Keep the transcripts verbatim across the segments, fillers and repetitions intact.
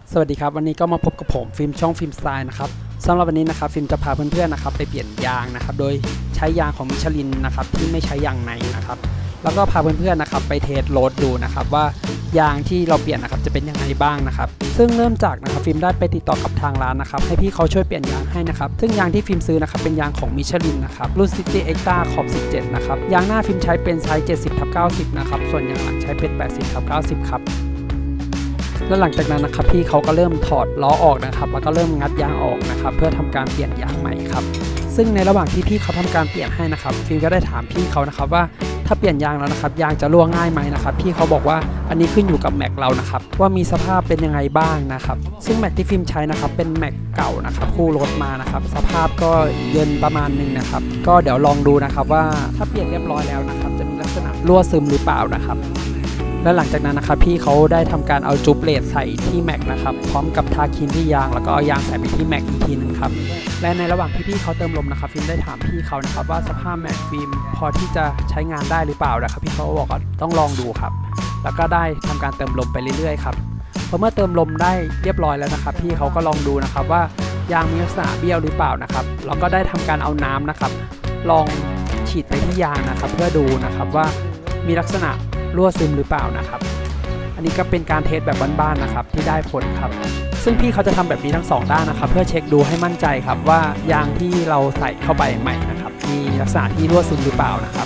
สวัสดีครับวันนี้ก็มาพบกับผมฟิล์มช่องฟิล์มสไตล์นะครับสำหรับวันนี้นะครับฟิล์มจะพาเพื่อนๆนะครับไปเปลี่ยนยางนะครับโดยใช้ยางของมิชลินนะครับที่ไม่ใช้ยางในนะครับแล้วก็พาเพื่อนๆนะครับไปเทสโรดดูนะครับว่ายางที่เราเปลี่ยนนะครับจะเป็นยังไงบ้างนะครับซึ่งเริ่มจากนะครับฟิล์มได้ไปติดต่อกับทางร้านนะครับให้พี่เขาช่วยเปลี่ยนยางให้นะครับซึ่งยางที่ฟิล์มซื้อนะครับเป็นยางของมิชลินนะครับรุ่น City Extra ขอบสิบเจ็ดนะครับยางหน้าฟิล์มใช้เป็นไซส์ เจ็ดสิบทับเก้าสิบ นะครับส่วนยางหลังใช้เป็น แปดสิบทับเก้าสิบ ครับแล้วหลังจากนั้นนะครับพี่เขาก็เริ่มถอดล้อออกนะครับแล้วก็เริ่มงัดยางออกนะครับเพื่อทำการเปลี่ยนยางใหม่ครับซึ่งในระหว่างที่พี่เขาทำการเปลี่ยนให้นะครับฟิล์มก็ได้ถามพี่เขานะครับว่าถ้าเปลี่ยนยางแล้วนะครับยางจะรั่วง่ายไหมนะครับพี่เขาบอกว่าอันนี้ขึ้นอยู่กับแม็กเรานะครับว่ามีสภาพเป็นยังไงบ้างนะครับซึ่งแม็กที่ฟิล์มใช้นะครับเป็นแม็กเก่านะครับคู่รถมานะครับสภาพก็เยินประมาณนึงนะครับก็เดี๋ยวลองดูนะครับว่าถ้าเปลี่ยนเรียบร้อยแล้วนะครับจะมีลักษณะรั่วซึมหรือเปล่านะครับและหลังจากนั้นนะครับพี่เขาได้ทำการเอาจุ๊บเลดใส่ที่แม็กนะครับพร้อมกับทาครีมที่ยางแล้วก็เอายางใส่ไปที่แม็กอีกทีนึงครับและในระหว่างที่พี่เขาเติมลมนะครับฟิล์มได้ถามพี่เขานะครับว่าสภาพแม็กฟิล์มพอที่จะใช้งานได้หรือเปล่านะครับพี่เขาบอกว่าต้องลองดูครับแล้วก็ได้ทำการเติมลมไปเรื่อยๆครับพอเมื่อเติมลมได้เรียบร้อยแล้วนะครับพี่เขาก็ลองดูนะครับว่ายางมีลักษณะเบี้ยวหรือเปล่านะครับแล้วก็ได้ทำการเอาน้ำนะครับลองฉีดไปที่ยางนะครับเพื่อดูนะครับว่ามีลักษณะรั่วซึมหรือเปล่านะครับอันนี้ก็เป็นการเทสแบบบ้านๆนะครับที่ได้ผลครับซึ่งพี่เขาจะทำแบบนี้ทั้งสองด้านนะครับเพื่อเช็คดูให้มั่นใจครับว่ายางที่เราใส่เข้าไปใหม่นะครับมีลักษณะที่รั่วซึมหรือเปล่านะครับ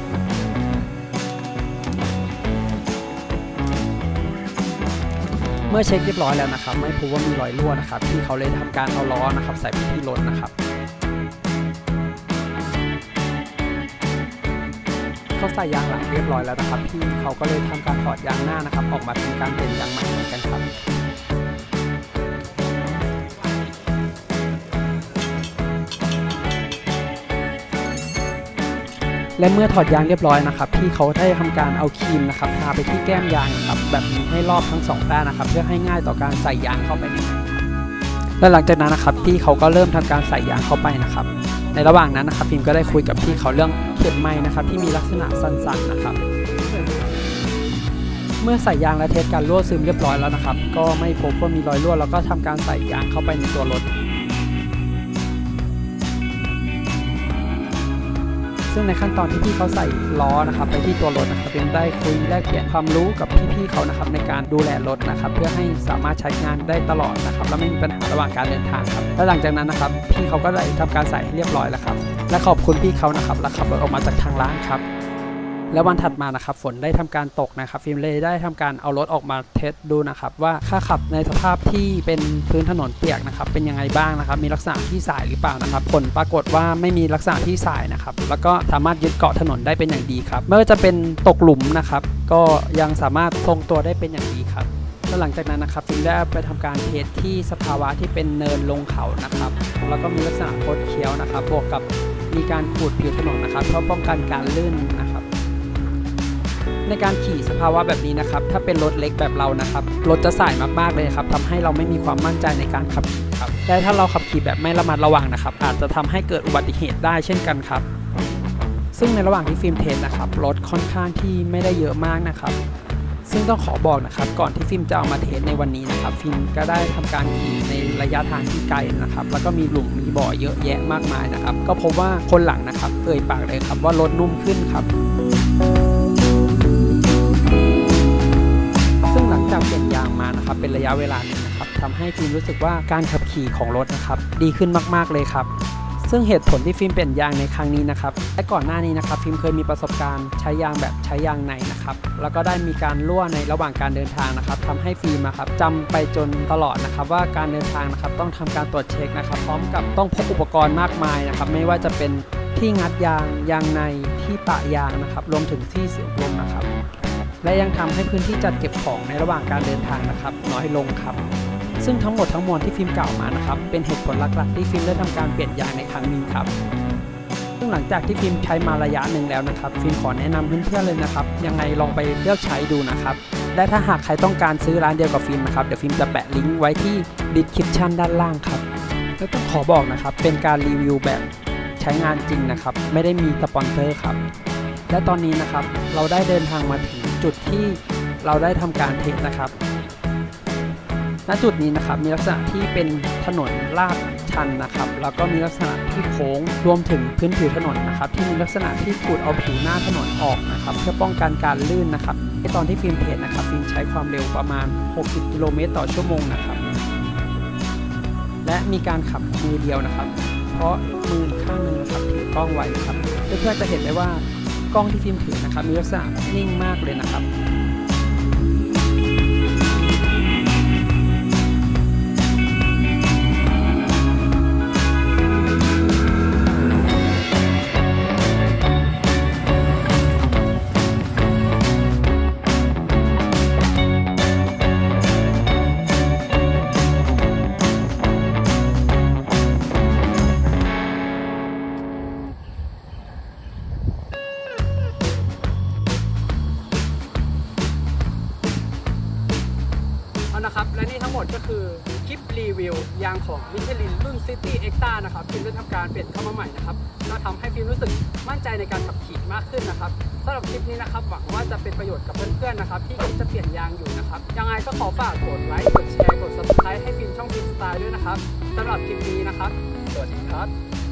เมื่อเช็คเรียบร้อยแล้วนะครับไม่พบว่ามีรอยรั่วนะครับพี่เขาเลยทำการเอาล้อนะครับใส่ไปที่รถนะครับเขาใส่ยางหลังเรียบร้อยแล้วนะครับพี่เขาก็เลยทำการถอดยางหน้านะครับออกมาทำการเปลี่ยนยางใหม่เหมือนกันครับและเมื่อถอดยางเรียบร้อยนะครับพี่เขาได้ทำการเอาครีมนะครับทาไปที่แก้มยางนะครับแบบนี้ให้รอบทั้งสองด้านนะครับเพื่อให้ง่ายต่อการใส่ยางเข้าไปนะครับและหลังจากนั้นนะครับพี่เขาก็เริ่มทำการใส่ยางเข้าไปนะครับในระหว่างนั้นนะครับฟิล์มก็ได้คุยกับพี่เขาเรื่องเข็มไม้นะครับที่มีลักษณะสั้นๆนะครับเมื่อใส่ยางและเทสการรั่วซึมเรียบร้อยแล้วนะครับก็ไม่พบว่ามีรอยรั่วแล้วก็ทำการใส่ยางเข้าไปในตัวรถซึ่งในขั้นตอนที่พี่เขาใส่ล้อนะครับไปที่ตัวรถนะครับฟิล์มได้คุยแลกเปลี่ยนความรู้กับพี่ๆเขานะครับในการดูแลรถนะครับเพื่อให้สามารถใช้งานได้ตลอดนะครับและไม่มีปัญหาระหว่างการเดินทางครับและหลังจากนั้นนะครับพี่เขาก็ได้ทำการใส่ให้เรียบร้อยแล้วครับและขอบคุณพี่เขานะครับและขับรถออกมาจากทางร้านครับแล้ววันถัดมานะครับฝนได้ทำการตกนะครับฟิล์มเลยได้ทำการเอารถออกมาเทสดูนะครับว่าค่าขับในสภาพที่เป็นพื้นถนนเปียกนะครับเป็นยังไงบ้างนะครับมีลักษณะที่สายหรือเปล่านะครับผลปรากฏว่าไม่มีลักษณะที่สายนะครับแล้วก็สามารถยึดเกาะถนนได้เป็นอย่างดีครับไม่ว่าจะเป็นตกหลุมนะครับก็ยังสามารถทรงตัวได้เป็นอย่างดีครับแล้วหลังจากนั้นนะครับฟิล์มได้ไปทำการเทสที่สภาวะที่เป็นเนินลงเขานะครับแล้วก็มีลักษณะคดเคี้ยวนะครับบวกกับมีการขูดผิวถนนนะครับเพื่อป้องกันการลื่นนะครับในการขี่สภาวะแบบนี้นะครับถ้าเป็นรถเล็กแบบเรานะครับรถจะสายมากๆเลยครับทำให้เราไม่มีความมั่นใจในการขับขี่ครับและถ้าเราขับขี่แบบไม่ระมัดระวังนะครับอาจจะทำให้เกิดอุบัติเหตุได้เช่นกันครับซึ่งในระหว่างที่ฟิล์มเทสนะครับรถค่อนข้างที่ไม่ได้เยอะมากนะครับซึ่งต้องขอบอกนะครับก่อนที่ฟิล์มจะเอามาเทสในวันนี้นะครับฟิล์มก็ได้ทำการขี่ในระยะทางที่ไกลนะครับแล้วก็มีหลุมมีบ่อเยอะแยะมากมายนะครับก็พบว่าคนหลังนะครับเอ่ยปากเลยครับว่ารถนุ่มขึ้นครับซึ่งหลังจากเปลี่ยนยางมานะครับเป็นระยะเวลาหนึ่งนะครับทำให้ฟิล์มรู้สึกว่าการขับขี่ของรถนะครับดีขึ้นมากๆเลยครับซึ่งเหตุผลที่ฟิล์มเปลี่ยนยางในครั้งนี้นะครับและก่อนหน้านี้นะครับฟิล์มเคยมีประสบการณ์ใช้ยางแบบใช้ยางในนะครับแล้วก็ได้มีการรั่วในระหว่างการเดินทางนะครับทำให้ฟิล์มนะครับจำไปจนตลอดนะครับว่าการเดินทางนะครับต้องทำการตรวจเช็คนะครับพร้อมกับต้องพกอุปกรณ์มากมายนะครับไม่ว่าจะเป็นที่งัดยางยางในที่ปะยางนะครับรวมถึงที่เสียบลมนะครับและยังทำให้พื้นที่จัดเก็บของในระหว่างการเดินทางนะครับน้อยลงครับซึ่งทั้งหมดทั้งมวลที่ฟิล์มกล่าวมานะครับเป็นเหตุผลหลักๆที่ฟิล์มได้ทำการเปลี่ยนยางในครั้งนี้ครับซึ่งหลังจากที่ฟิล์มใช้มาระยะหนึ่งแล้วนะครับฟิล์มขอแนะนำเพื่อนๆเลยนะครับยังไงลองไปเลือกใช้ดูนะครับและถ้าหากใครต้องการซื้อร้านเดียวกับฟิล์มนะครับเดี๋ยวฟิล์มจะแปะลิงก์ไว้ที่ description ด้านล่างครับและต้องขอบอกนะครับเป็นการรีวิวแบบใช้งานจริงนะครับไม่ได้มีสปอนเซอร์ครับและตอนนี้นะครับเราได้เดินทางมาถึงจุดที่เราได้ทำการเทสนะครับณจุดนี้นะครับมีลักษณะที่เป็นถนนลาดชันนะครับแล้วก็มีลักษณะที่โค้งรวมถึงพื้นผิวถนนนะครับที่มีลักษณะที่ขูดเอาผิวหน้าถนนออกนะครับเพื่อป้องกันการลื่นนะครับในตอนที่ฟิล์มเทสนะครับฟิล์มใช้ความเร็วประมาณหกสิบกิโลเมตรต่อชั่วโมงนะครับและมีการขับมือเดียวนะครับเพราะมือข้างหนึ่งนะครับถือกล้องไว้นะครับเพื่อนๆจะเห็นได้ว่ากล้องที่ฟิล์มถือนะครับมีลักษณะนิ่งมากเลยนะครับนะครับและนี่ทั้งหมดก็คือคลิปรีวิวยางของมิชลินรุ่น City Extra นะครับฟิล์มได้ทำการเปลี่ยนเข้ามาใหม่นะครับก็ทำให้ฟิล์มรู้สึกมั่นใจในการขับขี่มากขึ้นนะครับสำหรับคลิปนี้นะครับหวังว่าจะเป็นประโยชน์กับเพื่อนๆนะครับที่คิดจะเปลี่ยนยางอยู่นะครับยังไงก็ขอฝากกดไลค์กดแชร์กด ซับสไครบ์ ให้ฟิล์มช่องฟิล์มสไตล์ด้วยนะครับสำหรับคลิปนี้นะครับสวัสดีครับ